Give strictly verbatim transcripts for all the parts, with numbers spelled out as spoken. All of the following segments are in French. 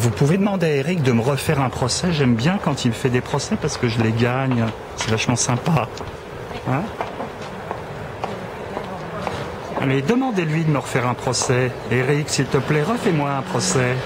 vous pouvez demander à Eric de me refaire un procès. J'aime bien quand il me fait des procès parce que je les gagne. C'est vachement sympa. Hein? Mais demandez-lui de me refaire un procès. Eric, s'il te plaît, refais-moi un procès.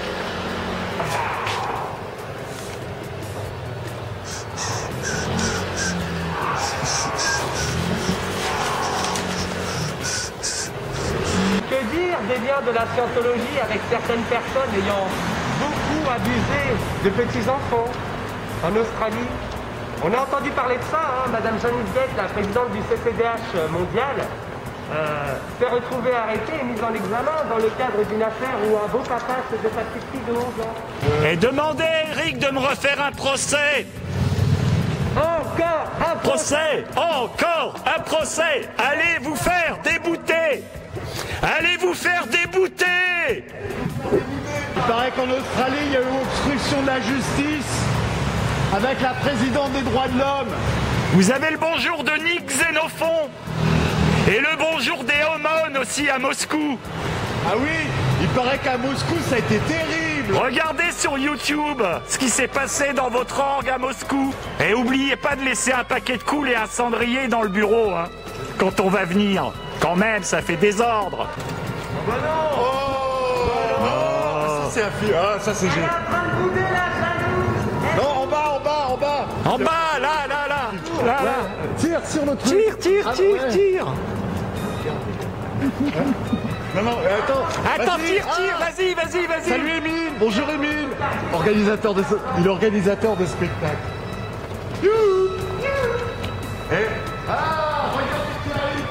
Que dire des liens de la scientologie avec certaines personnes ayant beaucoup abusé de petits-enfants en Australie? On a entendu parler de ça, hein, Madame Janice Gates, la présidente du C C D H mondial, euh, s'est retrouvée arrêtée et mise en examen dans le cadre d'une affaire où un beau papa se fait sa petite fille de onze ans. Et demandez à Eric de me refaire un procès. Encore un Procès, encore un procès. Allez vous faire débouter. Allez vous faire débouter. Il paraît qu'en Australie, il y a eu obstruction de la justice avec la présidente des droits de l'homme. Vous avez le bonjour de Nick Xénophon. Et le bonjour des Homon aussi à Moscou. Ah oui, il paraît qu'à Moscou, ça a été terrible. Regardez sur YouTube ce qui s'est passé dans votre orgue à Moscou. Et n'oubliez pas de laisser un paquet de coules et un cendrier dans le bureau, hein, quand on va venir. Quand même, ça fait désordre. Oh bah non. Oh, oh. Ça c'est un film. Ah, ça c'est génial. Non, en bas, en bas, en bas. En bas, là, là, là. Là, là. Tire sur le truc. Tire, tire, Ah, tire, ouais. tire. Non, non, attends. Attends, Vas-y. tire, tire, Ah. vas-y, vas-y, vas-y. Salut Émile. Bonjour Émile. Organisateur de ce... Il est organisateur de spectacle. Youhou. Eh. Ah, regarde qui arrive.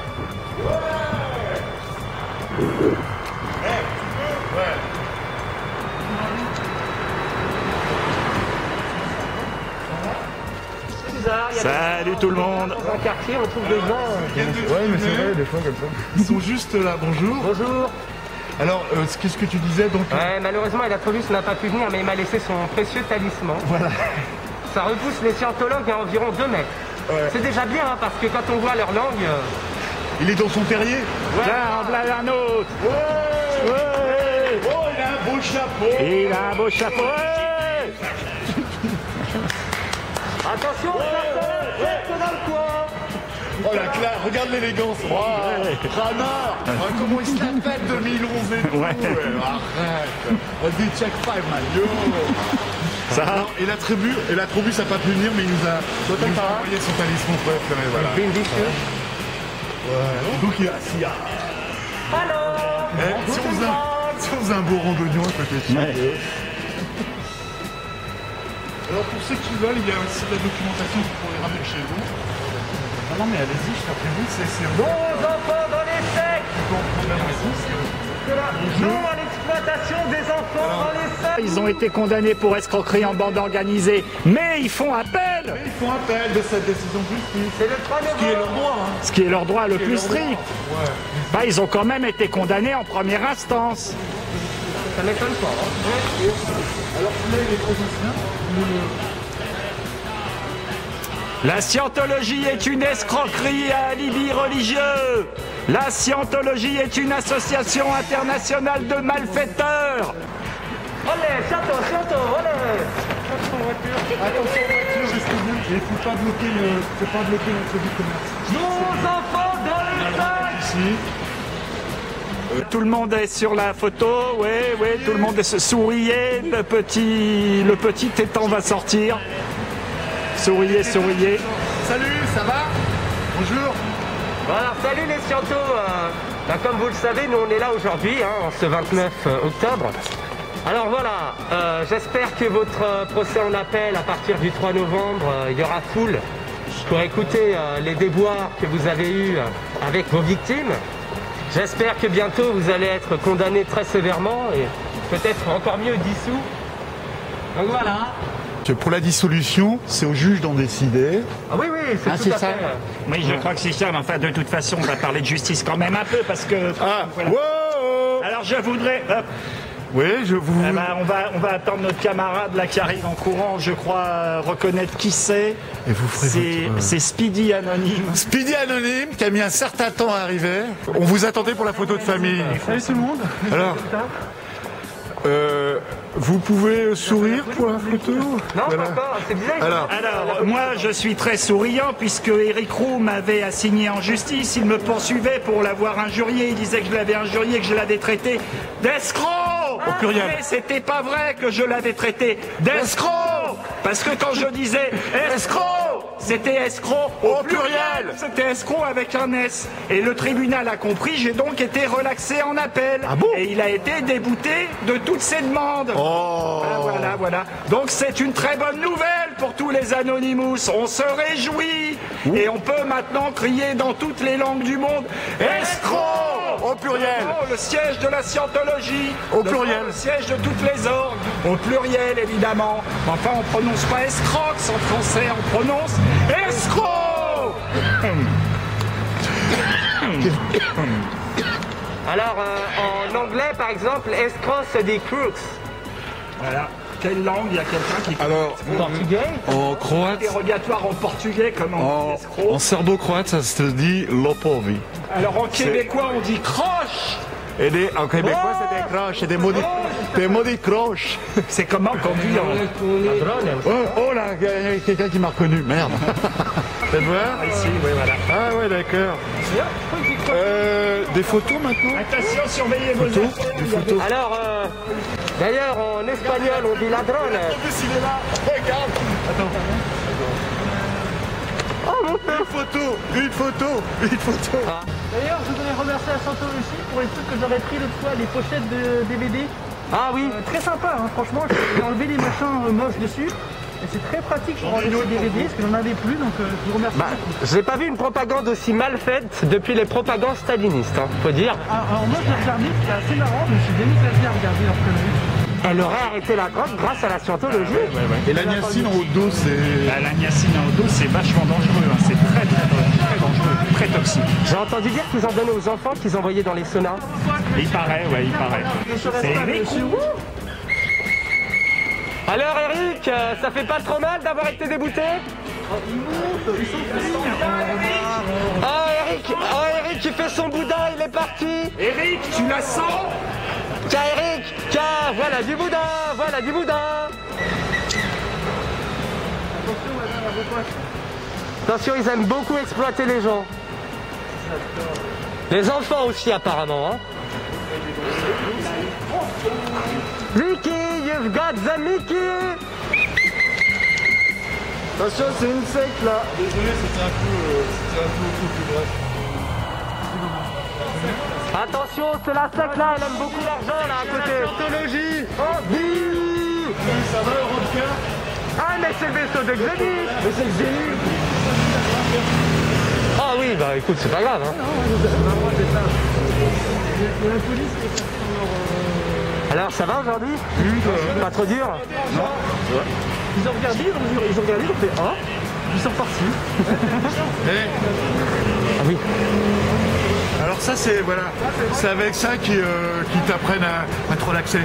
Ouais. Eh. Ouais. C'est bizarre, il y a Salut tout le monde. dans un quartier, on trouve des gens. Ouais, mais c'est vrai, des fois comme ça. Ils sont juste là, bonjour. Bonjour. Alors, euh, qu'est-ce que tu disais donc? Ouais, malheureusement, Elatrobus n'a pas pu venir, mais il m'a laissé son précieux talisman. Voilà. Ça repousse les scientologues à environ deux mètres. Ouais. C'est déjà bien, hein, parce que quand on voit leur langue... euh, Il est dans son terrier. Tiens, en voilà un autre. Ouais. Ouais. Oh, il a un beau chapeau. Il a un beau chapeau. Ouais. Attention, scientologue, reste dans le coin. Oh la classe, regarde l'élégance. Oh, Ranard. Oh, comment il se la pète deux mille onze et tout. Ouais. Ouais, arrête. On dit check five, man. Yo. Ça. Non, et la tribu, et la tribu, ça n'a pas pu venir, mais il nous a, il nous a envoyé son talisman préféré, voilà. Vindicieux. Ouais. Donc il y a, s'il y a, Allô. eh, si on faisait un, si on faisait un beau randonnion à côté de chez Ouais. eux. Alors pour ceux qui veulent, il y a aussi de la documentation que vous pourrez ramener chez vous. Non, non, mais allez-y, je t'appelle vous, c'est c'est Nos enfants dans les sectes. Bonjour. Non à l'exploitation des enfants dans les sectes. Ils ont été condamnés pour escroquerie en bande organisée, mais ils font appel, Mais ils font appel de cette décision de justice. C'est le trois Ce qui est leur novembre. droit, hein. ce qui est leur droit le Ce qui est plus leur droit. strict. Ouais. Bah, ils ont quand même été condamnés en première instance. Ça m'étonne pas. Hein. Alors là, il est progressien. La scientologie est une escroquerie et un alibi religieux. La scientologie est une association internationale de malfaiteurs. Olé, château, château, olé. Attention voiture, je sais bien. Il ne faut pas bloquer le, faut pas bloquer notre vie commerce. Nos enfants dans les sectes. Ici. Tout le monde est sur la photo, oui, oui, tout le monde est souriez, le petit, le petit étang va sortir. Souriez, souriez. Salut, ça va? Bonjour. Bon, alors, salut les scientos. Euh, bah, comme vous le savez, nous on est là aujourd'hui, hein, en ce vingt-neuf octobre. Alors voilà, euh, j'espère que votre euh, procès en appel à partir du trois novembre, euh, il y aura foule pour écouter euh, les déboires que vous avez eus euh, avec vos victimes. J'espère que bientôt vous allez être condamnés très sévèrement et peut-être encore mieux dissous. Donc voilà. Pour la dissolution, c'est au juge d'en décider. Ah oui, oui, c'est Ah, tout c'est à ça. fait. Oui, je crois que c'est ça, mais enfin, de toute façon, on va parler de justice quand même un peu, parce que... Ah, voilà. wow. Alors je voudrais... hop, Oui, je vous... eh ben, on, va, on va attendre notre camarade là qui arrive en courant, je crois, euh, reconnaître qui c'est. Et vous ferez C'est votre, euh, c'est Speedy Anonyme. Speedy Anonyme, qui a mis un certain temps à arriver. On vous attendait pour la photo de famille. Salut tout le monde. Alors, Euh, vous pouvez sourire pour la photo? Non, Voilà. pas encore, c'est bizarre. Alors, Alors, moi, je suis très souriant puisque Eric Roux m'avait assigné en justice. Il me poursuivait pour l'avoir injurié. Il disait que je l'avais injurié, que je l'avais traité d'escroc. Au pluriel. Mais c'était pas vrai que je l'avais traité d'escroc. Parce que quand je disais escroc, c'était escroc au pluriel. C'était escroc avec un S. Et le tribunal a compris, j'ai donc été relaxé en appel. Ah bon? Et il a été débouté de toutes ses demandes. oh. Ah, voilà, voilà. Donc c'est une très bonne nouvelle pour tous les Anonymous. On se réjouit. Et on peut maintenant crier dans toutes les langues du monde escroc Au pluriel. Oh, le siège de la scientologie. Au pluriel. Le siège de toutes les orgues. Au pluriel, évidemment. Enfin, on prononce pas escrocs en français, on prononce escroc. Alors, euh, en anglais, par exemple, escroc, c'est des crooks. Voilà. Quelle langue? Il y a quelqu'un qui... Alors, Portugais. en croate, Interrogatoire en portugais, comment on en, dit escroc? en serbo-croate, ça se dit lopovi. Alors en québécois, on dit croche. Et des, en québécois, c'est des croches, c'est des maudits, des maudits croches. C'est comment qu'on dit en... Oh, oh là, il y a quelqu'un qui m'a reconnu, merde. Faites voir? Ici, oui, voilà. Ah ouais, d'accord. Euh, des photos maintenant? Attention, surveillez vos Photos? affaires. Des photos? Alors, euh, d'ailleurs, en espagnol, on dit ladrone. Il est là, regarde. Une photo, une photo, une photo. D'ailleurs, je voudrais remercier la Scientologie pour les trucs que j'aurais pris l'autre fois, les pochettes de D V D. Ah oui. Euh, très sympa, hein, franchement, j'ai enlevé les machins euh, moches dessus. Et c'est très pratique pour enlever les D V D, parce que j'en avais plus, donc euh, je vous remercie. Bah, j'ai pas vu une propagande aussi mal faite depuis les propagandes stalinistes, hein, faut dire. Ah, alors moi, je l'ai regardé, c'était assez marrant, je me suis bien éclaté à regarder leur connerie. Elle aurait arrêté la drogue grâce à la scientologie. Et la niacine en haut de dos, c'est... Bah, la niacine en dos, c'est vachement dangereux. Hein. C'est très, très, très dangereux, très toxique. J'ai entendu dire qu'ils en donnaient aux enfants qu'ils envoyaient dans les saunas. Il paraît, ouais, il paraît. C'est Eric Roux. Alors Eric, euh, ça fait pas trop mal d'avoir été débouté? Oh Eric, oh Eric, il fait son boudin, il est parti. Eric, tu la sens? Tiens Eric, tiens, voilà du boudin, voilà du boudin. Attention, ils aiment beaucoup exploiter les gens. Les enfants aussi apparemment, hein. Mickey, you've got the Mickey. Attention, c'est une secte là. Désolé, c'était un peu, euh, c'était un peu beaucoup plus bref. Attention, c'est la secte là, elle aime beaucoup l'argent là à côté. Scientologie. Oui. Ça va, Européen? Ah mais c'est le vaisseau de Xénith. Mais c'est que j'ai eu. Ah oui, bah écoute, c'est pas grave, hein. Alors ça va aujourd'hui? Pas trop dur? Ils ont regardé, ils ont, ils ont regardé, ils ont fait ah, ils sont repartis. Ah oui. Alors ça, c'est voilà, c'est avec ça qui, euh, qui t'apprennent à, à te relaxer.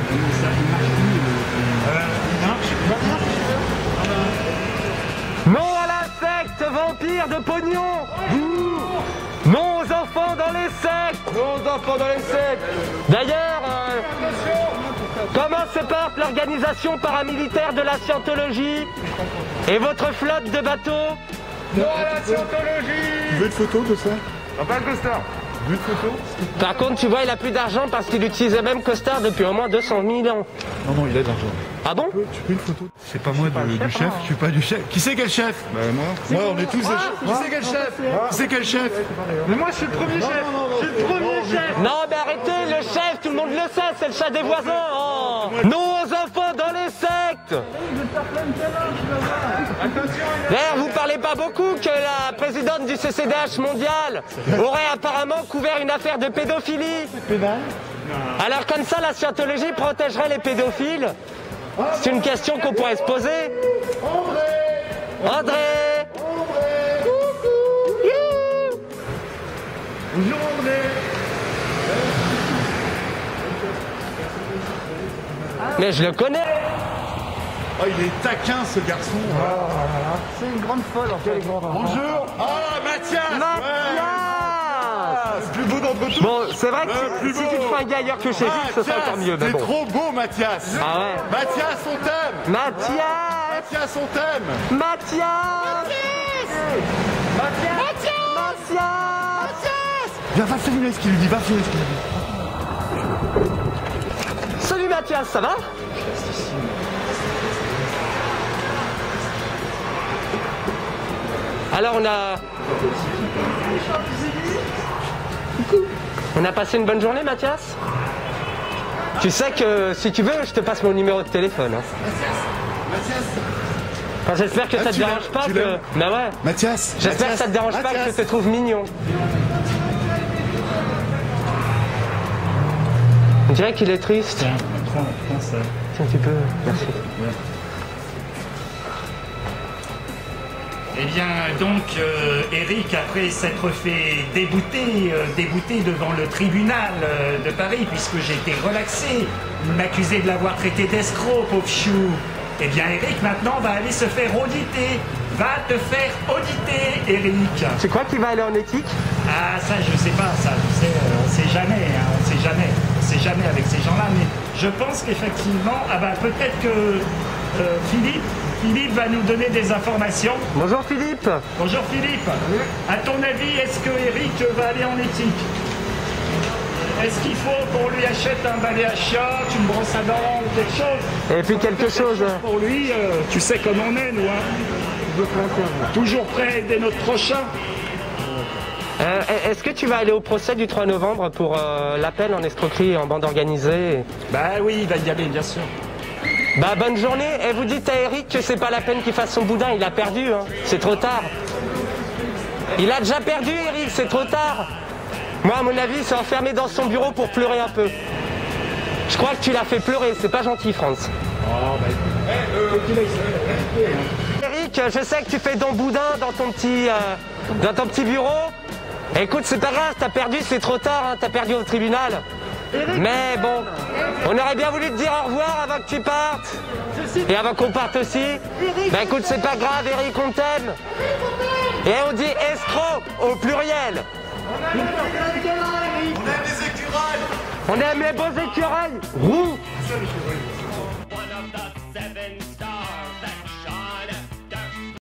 Non à la secte vampire de pognon. Non aux enfants dans les sectes. Non aux enfants dans les sectes. D'ailleurs, euh, comment se porte l'organisation paramilitaire de la Scientologie et votre flotte de bateaux? Non à la Scientologie. Tu veux une photo de ça? Pas le costard. Tu veux une photo? Par contre, tu vois, il a plus d'argent parce qu'il utilisait même costard depuis au moins deux cent mille ans. Non, non, il a de l'argent. Ah bon? Tu veux, tu veux une photo? C'est pas moi de- du chef, je suis pas du chef. Qui c'est quel chef? Bah moi. Moi, on est tous des chefs. Qui c'est quel chef? Qui c'est quel chef? Mais moi, je suis le premier chef. Je suis le premier chef. Non, mais arrêtez, le chef, tout le monde le sait, c'est le chat des voisins. Oh. Non aux enfants dans les sectes. D'ailleurs, vous parlez pas beaucoup que la présidente du C C D H mondial aurait apparemment couvert une affaire de pédophilie. Alors comme ça, la Scientologie protégerait les pédophiles? C'est une question qu'on pourrait se poser. André André Youhou. Bonjour André. Mais je le connais. Oh, il est taquin ce garçon. C'est une grande folle en fait. Bonjour. Ah, Mathias. Mathias. Le plus beau d'entre tous. Bon, c'est vrai que Le si, plus si beau. tu te fringuais ailleurs que chez Eric, ce serait encore mieux. Mais T'es bon. trop beau, Mathias. Ah ouais. Mathias, on t'aime. Mathias Mathias, on t'aime. Mathias Mathias Mathias Viens, va filmer ce qu'il lui dit, va filmer ce qu'il lui dit. Salut Mathias, ça va? Alors on a... On a passé une bonne journée Mathias? Tu sais que si tu veux, je te passe mon numéro de téléphone. Hein. Enfin, j'espère que Ah, ça te tu dérange l'aimes, pas tu que... l'aimes. Bah ouais. Mathias. J'espère que ça te dérange pas que je te trouve mignon. On dirait qu'il est triste. Tiens, prends, prends ça. Tiens, tu peux. Merci. Eh bien, donc, euh, Eric, après s'être fait débouter, euh, débouter devant le tribunal euh, de Paris, puisque j'ai été relaxé, m'accusait de l'avoir traité d'escroc, pauvre chou. Eh bien, Eric, maintenant, va aller se faire auditer. Va te faire auditer, Eric. Tu crois qu'il va aller en éthique? Ah, ça, je sais pas, ça, tu sais, euh, on sait jamais, hein, on sait jamais. On sait jamais avec ces gens-là, mais je pense qu'effectivement, ah bah, peut-être que euh, Philippe, Philippe va nous donner des informations. Bonjour Philippe. Bonjour Philippe. À ton avis, est-ce que Eric va aller en éthique? Est-ce qu'il faut qu'on lui achète un balai à chiottes, une brosse à dents ou quelque chose? Et puis quelque chose. Pour lui, euh, tu sais comme on est, nous, hein. Toujours prêt à aider notre prochain. Euh, Est-ce que tu vas aller au procès du trois novembre pour euh, l'appel en escroquerie en bande organisée? Bah oui, il va y aller, bien sûr. Bah bonne journée. Et vous dites à Eric que c'est pas la peine qu'il fasse son boudin, il a perdu, hein. C'est trop tard. Il a déjà perdu, Eric, c'est trop tard. Moi, à mon avis, il s'est enfermé dans son bureau pour pleurer un peu. Je crois que tu l'as fait pleurer, c'est pas gentil, Franz. Eric, je sais que tu fais ton boudin dans ton petit, euh, dans ton petit bureau. Écoute, c'est pas grave, t'as perdu, c'est trop tard, hein, t'as perdu au tribunal. Mais bon, on aurait bien voulu te dire au revoir avant que tu partes. Et avant qu'on parte aussi. Bah écoute, c'est pas grave, Eric, on t'aime. Et on dit escroc au pluriel. On aime les écureuils. On aime les beaux écureuils roux. One of the seven